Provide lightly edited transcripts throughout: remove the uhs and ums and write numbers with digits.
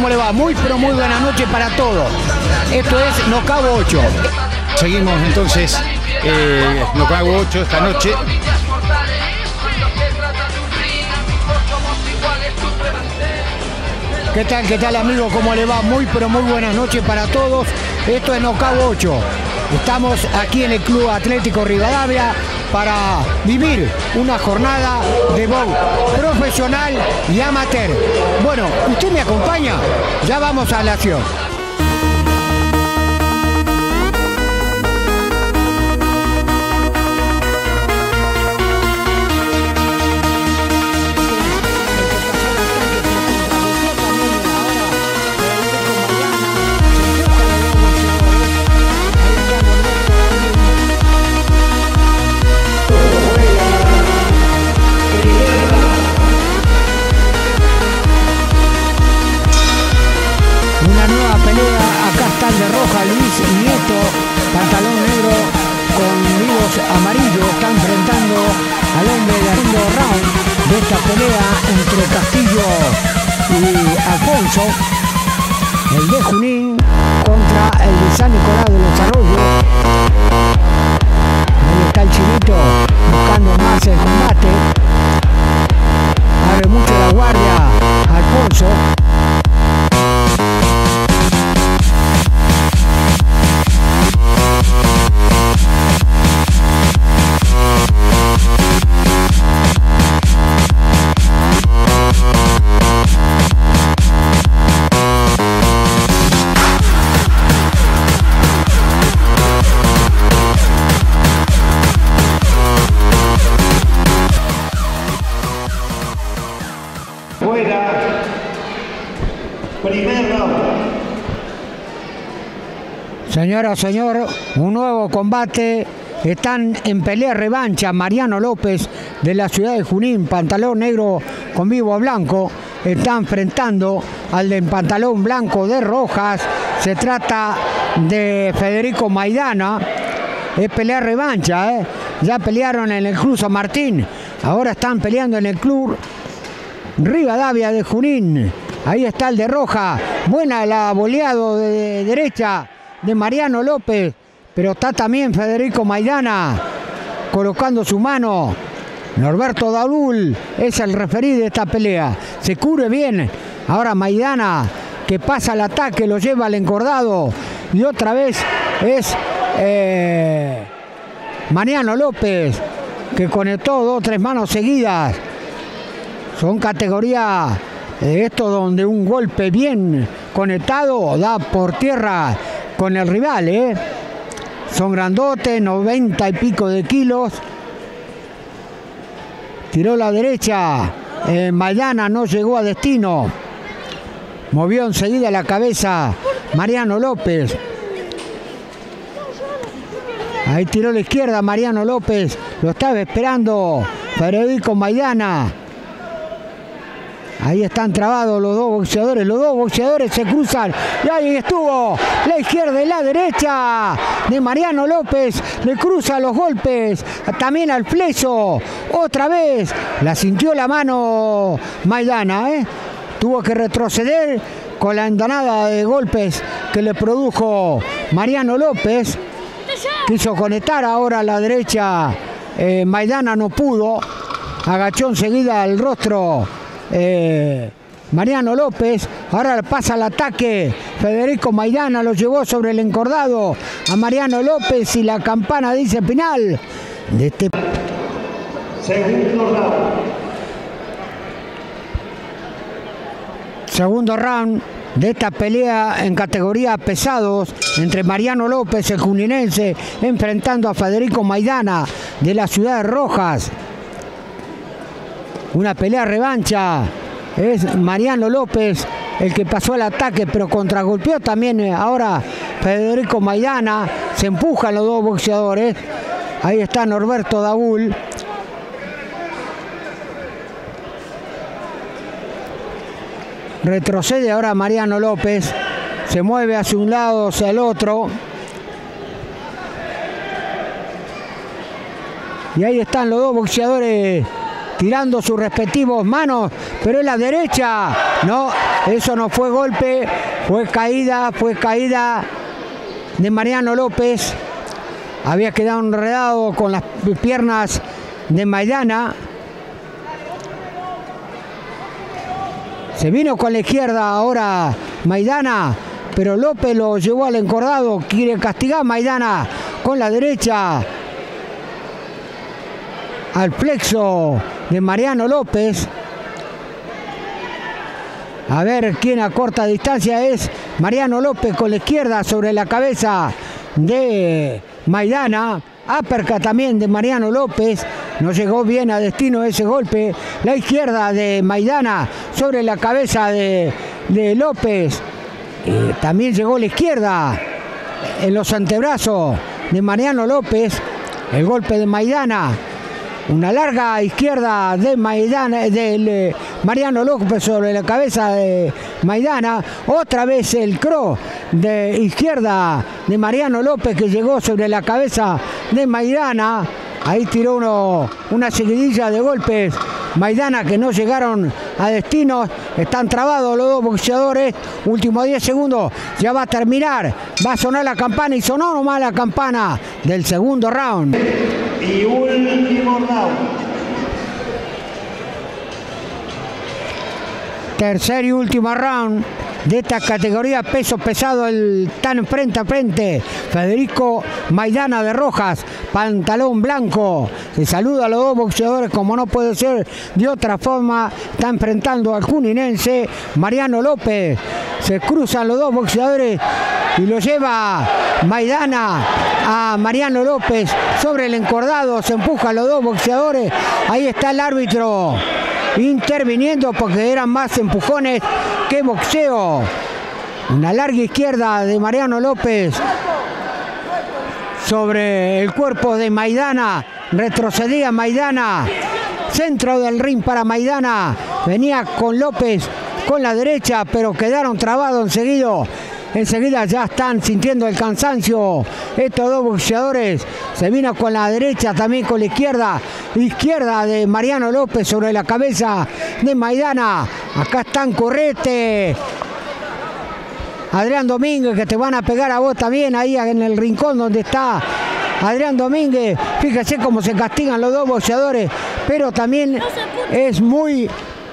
¿cómo le va? Muy, pero muy buena noche para todos. Esto es Knockout 8. Seguimos entonces Knockout 8 esta noche. ¿Qué tal amigo? ¿Cómo le va? Muy, pero muy buenas noches para todos. Esto es Knockout 8. Estamos aquí en el Club Atlético Rivadavia para vivir una jornada de box profesional y amateur. Bueno, ¿usted me acompaña? Ya vamos a la acción. De roja, Luis Nieto, pantalón negro con vivos amarillos, está enfrentando al hombre del segundo round de esta pelea entre Castillo y Alfonso, el de Junín contra el de San Nicolás de los Arroyos. Ahí está el chinito buscando más el combate, abre mucho la guardia Alfonso. Señora, señor, un nuevo combate. Están en pelea revancha Mariano López de la ciudad de Junín, pantalón negro con vivo blanco. Está enfrentando al de pantalón blanco de Rojas. Se trata de Federico Maidana. Es pelea revancha, ¿eh? Ya pelearon en el Club San Martín. Ahora están peleando en el Club Rivadavia de Junín. Ahí está el de Roja. Buena la boleado de derecha de Mariano López, pero está también Federico Maidana colocando su mano. Norberto Daúl es el referí de esta pelea. Se cubre bien. Ahora Maidana que pasa al ataque, lo lleva al encordado y otra vez es Mariano López que conectó 2 o 3 manos seguidas. Son categoría esto donde un golpe bien conectado da por tierra con el rival, ¿eh? Son grandotes, 90 y pico de kilos. Tiró la derecha. Maidana no llegó a destino. Movió enseguida la cabeza Mariano López. Ahí tiró la izquierda Mariano López. Lo estaba esperando Federico Maidana. Ahí están trabados los dos boxeadores se cruzan y ahí estuvo la izquierda y la derecha de Mariano López, le cruza los golpes, también al fleso, otra vez, la sintió la mano Maidana, tuvo que retroceder con la andanada de golpes que le produjo Mariano López, quiso conectar ahora a la derecha, Maidana no pudo, agachó enseguida el rostro Mariano López, ahora pasa al ataque Federico Maidana, lo llevó sobre el encordado a Mariano López y la campana dice final de este segundo round de esta pelea en categoría pesados entre Mariano López, el juninense, enfrentando a Federico Maidana de la ciudad de Rojas. Una pelea revancha, es Mariano López el que pasó al ataque, pero contragolpeó también ahora Federico Maidana, se empujan los dos boxeadores, ahí está Norberto Daúl. Retrocede ahora Mariano López, se mueve hacia un lado, hacia el otro. Y ahí están los dos boxeadores tirando sus respectivos manos, pero en la derecha, no, eso no fue golpe, fue caída de Mariano López. Había quedado enredado con las piernas de Maidana. Se vino con la izquierda ahora Maidana, pero López lo llevó al encordado. Quiere castigar Maidana con la derecha al flexo de Mariano López. A ver quién a corta distancia es Mariano López con la izquierda sobre la cabeza de Maidana. Uppercut también de Mariano López. No llegó bien a destino ese golpe. La izquierda de Maidana sobre la cabeza de López. También llegó la izquierda en los antebrazos de Mariano López. El golpe de Maidana. Una larga izquierda de Maidana, de Mariano López sobre la cabeza de Maidana. Otra vez el cross de izquierda de Mariano López que llegó sobre la cabeza de Maidana. Ahí tiró una seguidilla de golpes Maidana que no llegaron a destino. Están trabados los dos boxeadores. Últimos 10 segundos. Ya va a terminar. Va a sonar la campana y sonó nomás la campana del segundo round. Y último round. Tercer y último round de esta categoría peso pesado. Están frente a frente Federico Maidana de Rojas, pantalón blanco. Se saluda a los dos boxeadores como no puede ser de otra forma. Está enfrentando al juninense Mariano López. Se cruzan los dos boxeadores y lo lleva Maidana a Mariano López sobre el encordado. Se empujan los dos boxeadores. Ahí está el árbitro interviniendo porque eran más empujones que boxeo. Una larga izquierda de Mariano López sobre el cuerpo de Maidana. Retrocedía Maidana. Centro del ring para Maidana. Venía con López con la derecha, pero quedaron trabados enseguida ya están sintiendo el cansancio estos dos boxeadores. Se vino con la derecha, también con la izquierda de Mariano López sobre la cabeza de Maidana. Acá están Correte, Adrián Domínguez, que te van a pegar a vos también ahí en el rincón donde está Adrián Domínguez. Fíjese cómo se castigan los dos boxeadores, pero también es muy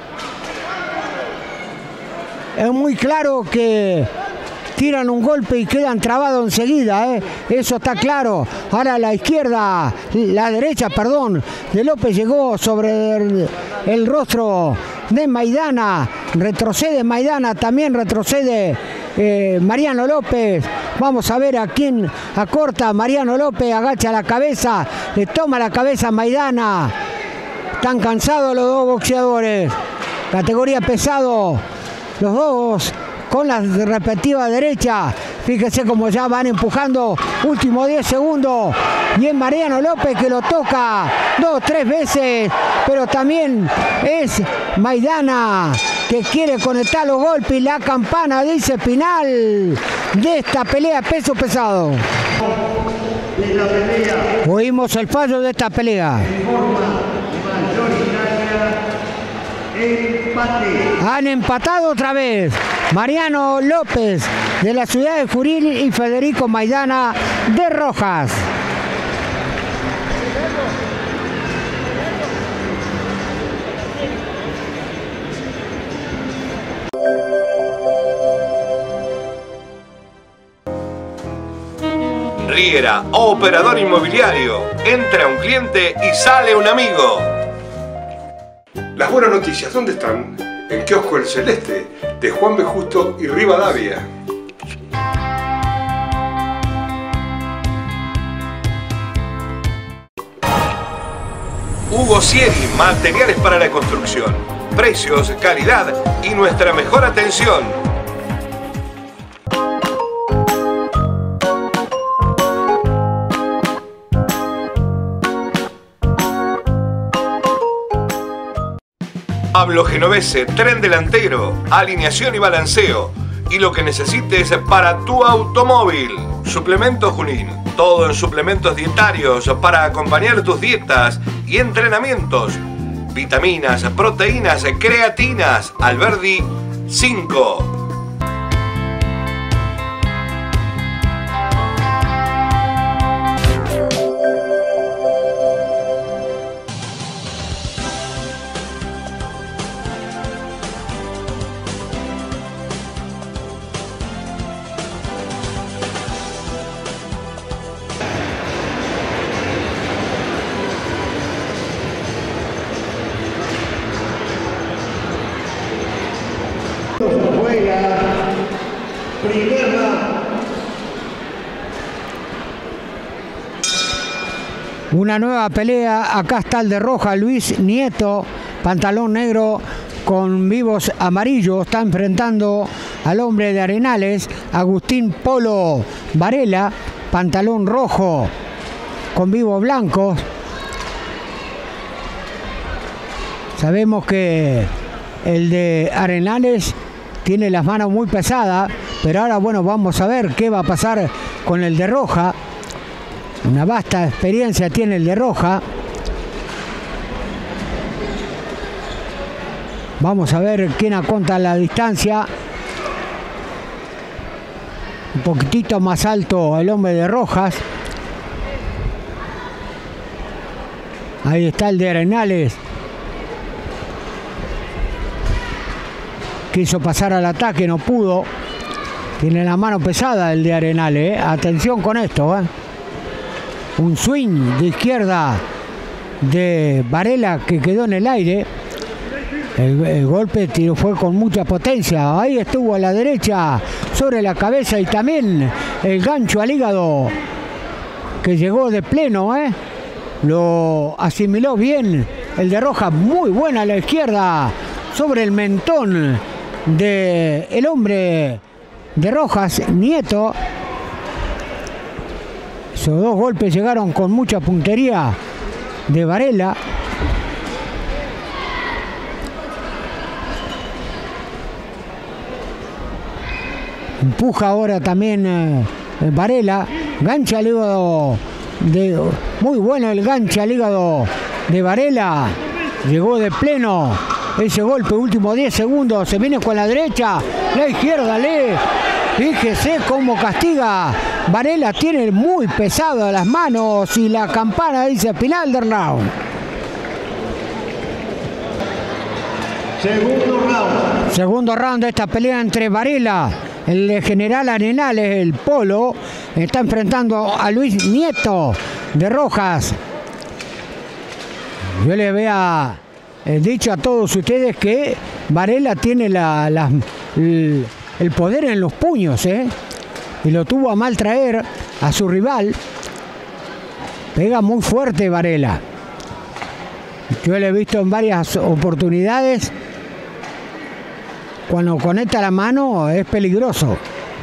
claro que tiran un golpe y quedan trabados enseguida, eso está claro. Ahora la derecha de López llegó sobre el rostro de Maidana. Retrocede Maidana, también retrocede Mariano López. Vamos a ver a quién acorta. Mariano López agacha la cabeza, le toma la cabeza a Maidana. Están cansados los dos boxeadores. Categoría pesado, los dos con la respectiva derecha. Fíjese cómo ya van empujando. Último 10 segundos. Y es Mariano López que lo toca 2 o 3 veces. Pero también es Maidana que quiere conectar los golpes. Y la campana dice final de esta pelea peso pesado. Oímos el fallo de esta pelea. Han empatado otra vez Mariano López de la ciudad de Junín y Federico Maidana de Rojas. Riera, operador inmobiliario. Entra un cliente y sale un amigo. Las buenas noticias, ¿dónde están? El kiosco El Celeste, de Juan B. Justo y Rivadavia. Hugo Sieri, materiales para la construcción. Precios, calidad y nuestra mejor atención. Pablo Genovese, tren delantero, alineación y balanceo. Y lo que necesites para tu automóvil. Suplemento Junín. Todo en suplementos dietarios para acompañar tus dietas y entrenamientos. vitaminas, proteínas, creatinas. Alberdi 5. Una nueva pelea, acá está el de roja, Luis Nieto, pantalón negro con vivos amarillos, está enfrentando al hombre de Arenales, Agustín Polo Varela, pantalón rojo con vivos blancos. Sabemos que el de Arenales tiene las manos muy pesadas, pero ahora bueno, vamos a ver qué va a pasar con el de roja. Una vasta experiencia tiene el de roja. Vamos a ver quién aconta la distancia. Un poquitito más alto el hombre de rojas. Ahí está el de Arenales. Quiso pasar al ataque, no pudo. Tiene la mano pesada el de Arenales. Atención con esto, Un swing de izquierda de Varela que quedó en el aire. El golpe fue con mucha potencia. Ahí estuvo a la derecha sobre la cabeza y también el gancho al hígado que llegó de pleno. Lo asimiló bien el de roja. Muy buena a la izquierda sobre el mentón del hombre de rojas, Nieto. Esos dos golpes llegaron con mucha puntería de Varela. Empuja ahora también Varela. Gancha al hígado. Muy bueno el ganche al hígado de Varela. Llegó de pleno ese golpe, último 10 segundos. Se viene con la derecha. La izquierda Fíjese cómo castiga. Varela tiene muy pesado las manos y la campana dice final del round. Segundo round de esta pelea entre Varela, el de General Arenales, el Polo, está enfrentando a Luis Nieto de Rojas. Yo le había dicho a todos ustedes que Varela tiene el poder en los puños, y lo tuvo a mal traer a su rival. Pega muy fuerte Varela. Yo lo he visto en varias oportunidades. Cuando conecta la mano es peligroso.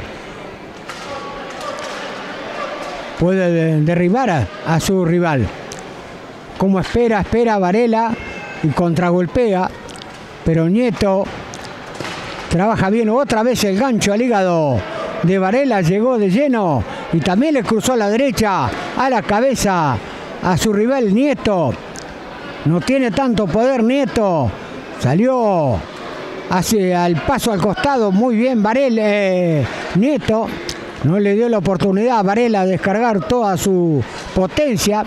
Puede derribar a su rival. Como espera Varela y contragolpea. Pero Nieto trabaja bien. Otra vez el gancho al hígado de Varela. Llegó de lleno y también le cruzó a la derecha a la cabeza a su rival Nieto. No tiene tanto poder Nieto. Salió hacia el paso al costado. Muy bien Varela. Nieto no le dio la oportunidad a Varela de descargar toda su potencia.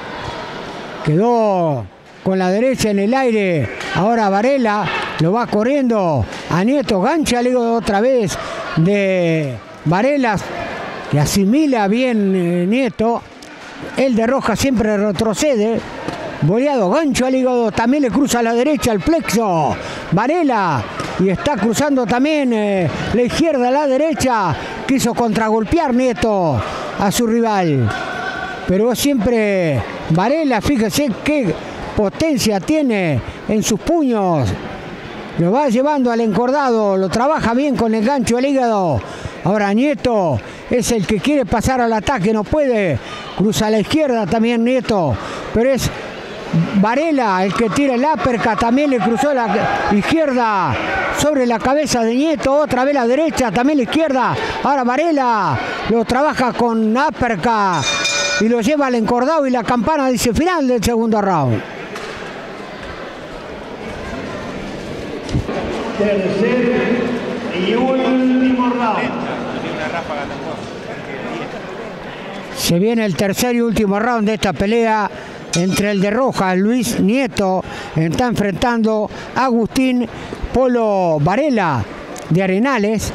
Quedó con la derecha en el aire. Ahora Varela lo va corriendo a Nieto. Gancha al hígado otra vez de Varela, que asimila bien Nieto. El de Roja siempre retrocede. Boleado, gancho al hígado, también le cruza a la derecha el plexo Varela, y está cruzando también la izquierda a la derecha. Quiso contragolpear Nieto a su rival, pero siempre Varela, fíjese qué potencia tiene en sus puños. Lo va llevando al encordado, lo trabaja bien con el gancho al hígado. Ahora Nieto es el que quiere pasar al ataque, no puede. Cruza a la izquierda también Nieto, pero es Varela el que tira el uppercut, también le cruzó la izquierda sobre la cabeza de Nieto, otra vez la derecha, también la izquierda. Ahora Varela lo trabaja con uppercut y lo lleva al encordado, y la campana dice final del segundo round. Tercer y último round. Se viene el tercer y último round de esta pelea entre el de Rojas, Luis Nieto, está enfrentando a Agustín Polo Varela de Arenales.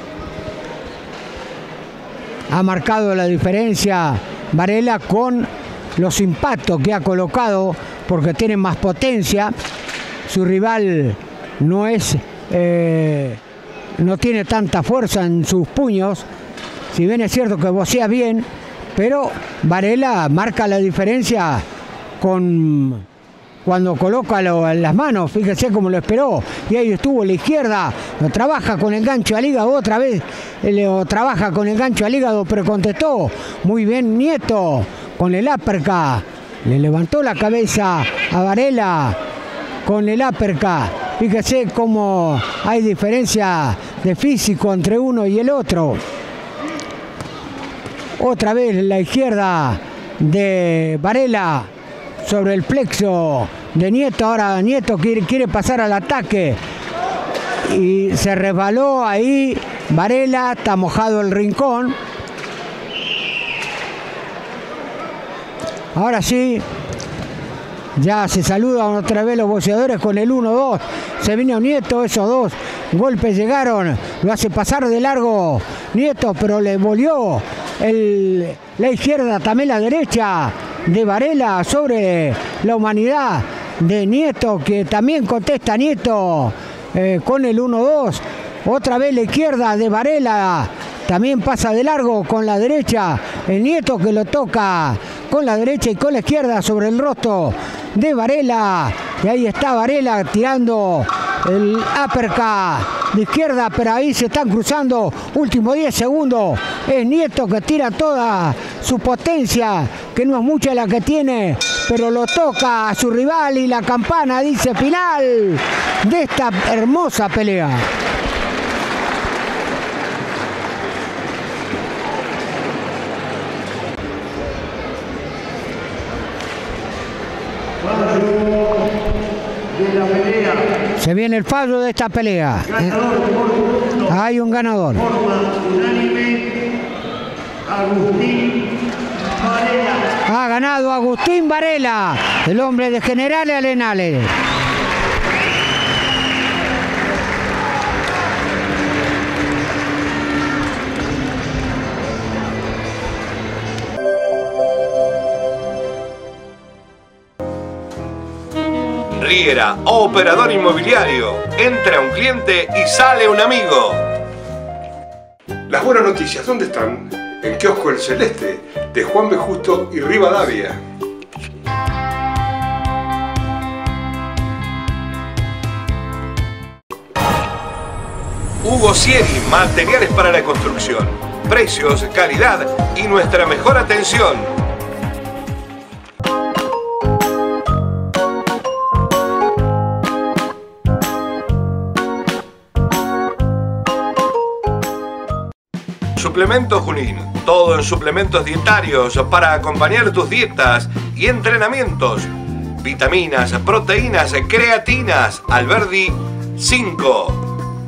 Ha marcado la diferencia Varela con los impactos que ha colocado porque tiene más potencia. Su rival no tiene tanta fuerza en sus puños, si bien es cierto que vocea bien, pero Varela marca la diferencia cuando coloca en las manos. Fíjese cómo lo esperó, y ahí estuvo la izquierda, lo trabaja con el gancho al hígado otra vez, lo trabaja con el gancho al hígado, pero contestó muy bien Nieto con el uppercut, le levantó la cabeza a Varela con el uppercut. Fíjese cómo hay diferencia de físico entre uno y el otro. Otra vez la izquierda de Varela sobre el plexo de Nieto. Ahora Nieto quiere pasar al ataque y se resbaló ahí Varela, está mojado el rincón. Ahora sí, ya se saludan otra vez los boxeadores con el 1-2. Se vino Nieto, esos dos golpes llegaron, lo hace pasar de largo Nieto, pero le volvió la izquierda, también la derecha de Varela sobre la humanidad de Nieto, que también contesta Nieto con el 1-2. Otra vez la izquierda de Varela, también pasa de largo con la derecha. El Nieto que lo toca con la derecha y con la izquierda sobre el rostro de Varela. Y ahí está Varela tirando el uppercut de izquierda, pero ahí se están cruzando. Últimos 10 segundos. Es Nieto que tira toda su potencia, que no es mucha la que tiene, pero lo toca a su rival y la campana dice final de esta hermosa pelea. De la pelea. Se viene el fallo de esta pelea. Hay un ganador. Forma unánime, Agustín Varela. Ha ganado Agustín Varela, el hombre de General Arenales. Riera, operador inmobiliario. Entra un cliente y sale un amigo. Las buenas noticias, ¿dónde están? En Kiosco El Celeste, de Juan B. Justo y Rivadavia. Hugo Sieri, materiales para la construcción. Precios, calidad y nuestra mejor atención. Suplementos Junín, todo en suplementos dietarios para acompañar tus dietas y entrenamientos. Vitaminas, proteínas, creatinas, Alberdi 5.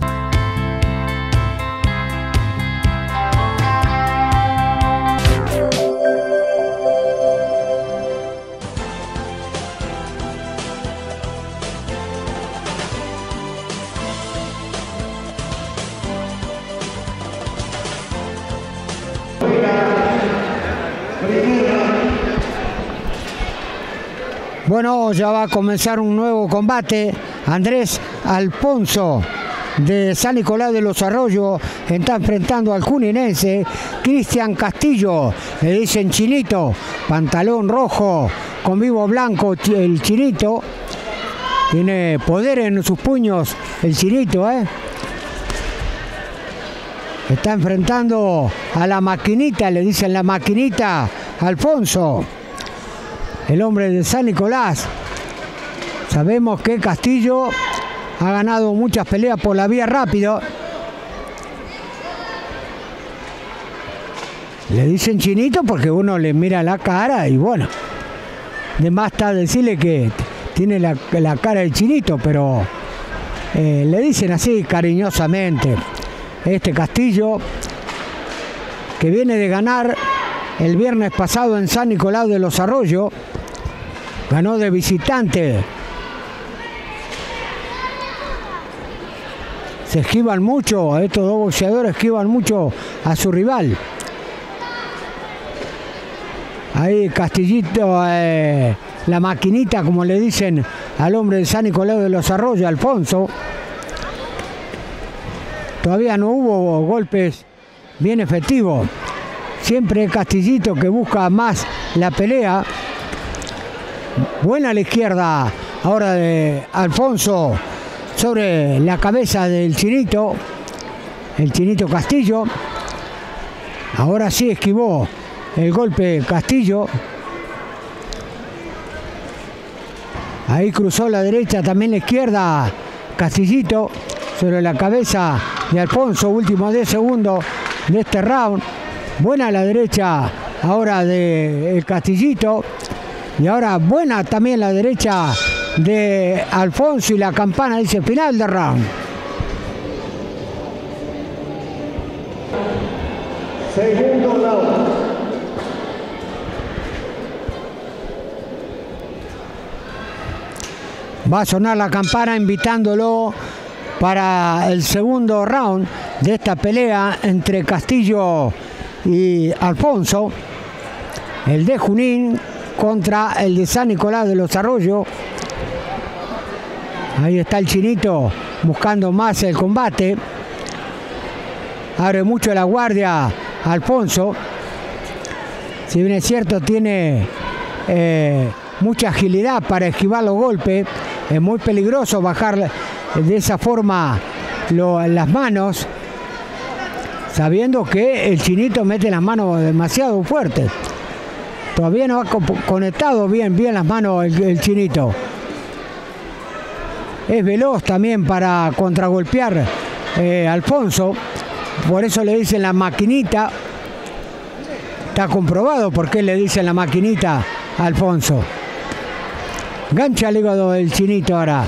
Bueno, ya va a comenzar un nuevo combate. Andrés Alfonso de San Nicolás de los Arroyos está enfrentando al juninense Cristian Castillo, le dicen Chinito, pantalón rojo con vivo blanco. El Chinito tiene poder en sus puños, el Chinito, está enfrentando a la maquinita, le dicen la maquinita, Alfonso, el hombre de San Nicolás. Sabemos que Castillo ha ganado muchas peleas por la vía rápido. Le dicen Chinito porque uno le mira la cara y bueno, de más está decirle que tiene la cara de Chinito, pero le dicen así cariñosamente. Este Castillo, que viene de ganar el viernes pasado en San Nicolás de los Arroyos, ganó de visitante. Se esquivan mucho, estos dos boxeadores esquivan mucho a su rival. Ahí Castillito, la maquinita, como le dicen al hombre de San Nicolás de los Arroyos, Alfonso. Todavía no hubo golpes bien efectivos. Siempre Castillito que busca más la pelea. Buena a la izquierda ahora de Alfonso sobre la cabeza del Chinito. El Chinito Castillo. Ahora sí esquivó el golpe Castillo. Ahí cruzó la derecha, también la izquierda Castillito sobre la cabeza de Alfonso. Últimos 10 segundos de este round. Buena la derecha ahora de Castillito. Y ahora buena también la derecha de Alfonso, y la campana dice final de round. Segundo round. Va a sonar la campana invitándolo para el segundo round de esta pelea entre Castillo y Alfonso. El de Junín contra el de San Nicolás de los Arroyos. Ahí está el Chinito buscando más el combate. Abre mucho la guardia Alfonso. Si bien es cierto, tiene mucha agilidad para esquivar los golpes. Es muy peligroso bajar de esa forma las manos, sabiendo que el Chinito mete las manos demasiado fuertes. Todavía no ha conectado bien las manos el Chinito. Es veloz también para contragolpear Alfonso. Por eso le dicen la maquinita. Está comprobado por qué le dicen la maquinita a Alfonso. Gancha el hígado del Chinito ahora.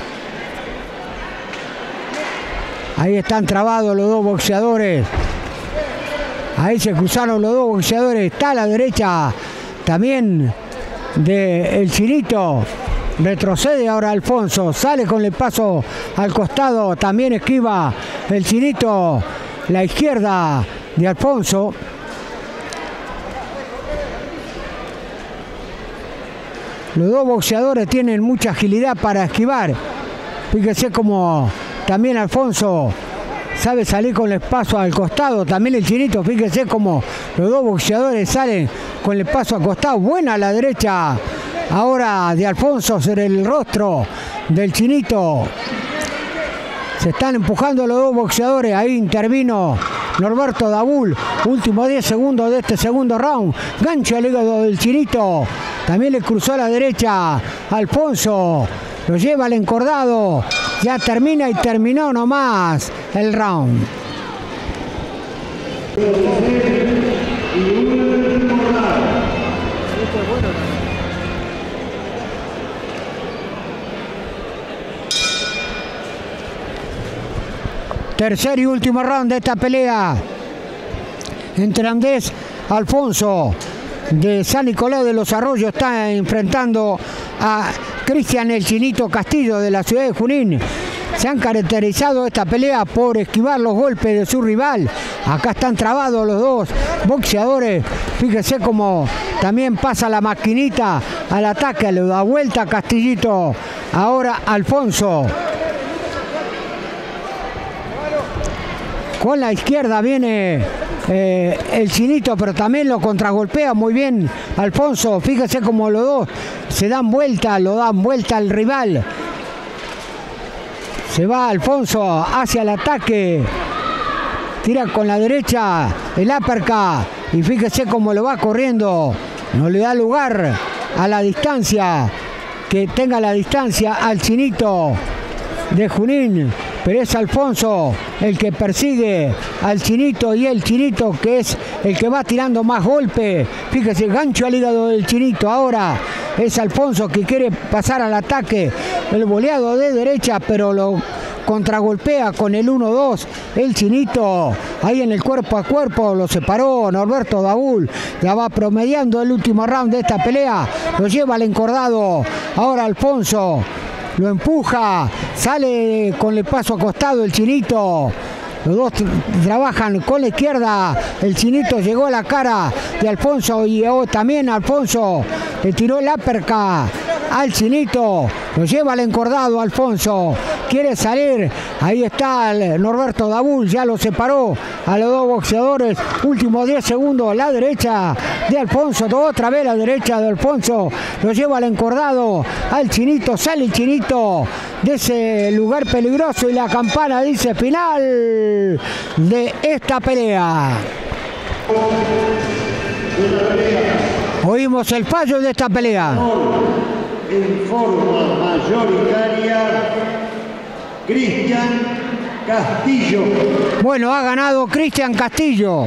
Ahí están trabados los dos boxeadores. Ahí se cruzaron los dos boxeadores. Está a la derecha también del Chinito. Retrocede ahora Alfonso. Sale con el paso al costado. También esquiva el Chinito la izquierda de Alfonso. Los dos boxeadores tienen mucha agilidad para esquivar. Fíjese como también Alfonso sabe salir con el paso al costado. También el Chinito, fíjese como los dos boxeadores salen con el paso al costado. Buena la derecha ahora de Alfonso sobre el rostro del Chinito. Se están empujando los dos boxeadores. Ahí intervino Norberto Dabul. Últimos 10 segundos de este segundo round. Gancho al hígado del Chinito. También le cruzó a la derecha Alfonso. Lo lleva al encordado. Ya termina y terminó nomás el round. Tercer y último round de esta pelea entre Andrés Alfonso de San Nicolás de los Arroyos. Está enfrentando a Cristian el Chinito Castillo de la ciudad de Junín. Se han caracterizado esta pelea por esquivar los golpes de su rival. Acá están trabados los dos boxeadores. Fíjese cómo también pasa la maquinita al ataque. Le da vuelta Castillito. Ahora Alfonso. Con la izquierda viene el Chinito, pero también lo contragolpea muy bien Alfonso. Fíjese como los dos se dan vuelta, lo dan vuelta al rival. Se va Alfonso hacia el ataque. Tira con la derecha el uppercut. Y fíjese cómo lo va corriendo. No le da lugar a la distancia. Que tenga la distancia al Chinito de Junín. Pero es Alfonso el que persigue al Chinito, y el Chinito que es el que va tirando más golpes. Fíjese, gancho al hígado del Chinito. Ahora es Alfonso que quiere pasar al ataque. El boleado de derecha, pero lo contragolpea con el 1-2, el chinito, ahí en el cuerpo a cuerpo, lo separó Norberto Dabul, ya va promediando el último round de esta pelea, lo lleva al encordado, ahora Alfonso, lo empuja, sale con el paso acostado el chinito. Los dos trabajan con la izquierda, el chinito llegó a la cara de Alfonso y también Alfonso le tiró el uppercut al chinito, lo lleva al encordado Alfonso, quiere salir, ahí está Norberto Dabul, ya lo separó a los dos boxeadores, últimos 10 segundos, la derecha de Alfonso, otra vez la derecha de Alfonso, lo lleva al encordado al chinito, sale el chinito de ese lugar peligroso y la campana dice final de esta pelea. Oímos el fallo de esta pelea. En forma mayoritaria, Cristian Castillo. Bueno, ha ganado Cristian Castillo.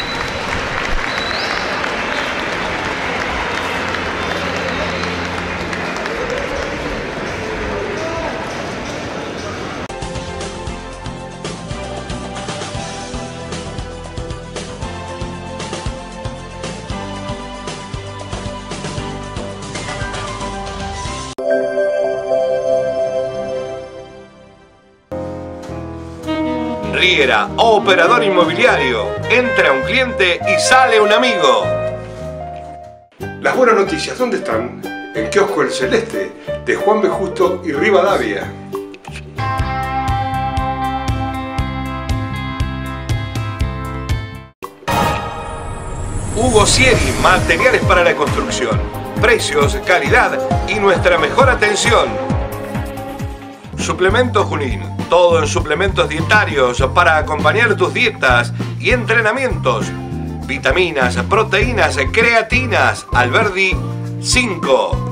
Riera, operador inmobiliario. Entra un cliente y sale un amigo. Las buenas noticias, ¿dónde están? En Kiosco El Celeste, de Juan B. Justo y Rivadavia. Hugo Sieri, materiales para la construcción. Precios, calidad y nuestra mejor atención. Suplemento Junín, todo en suplementos dietarios para acompañar tus dietas y entrenamientos. Vitaminas, proteínas, creatinas, Alberdi 5.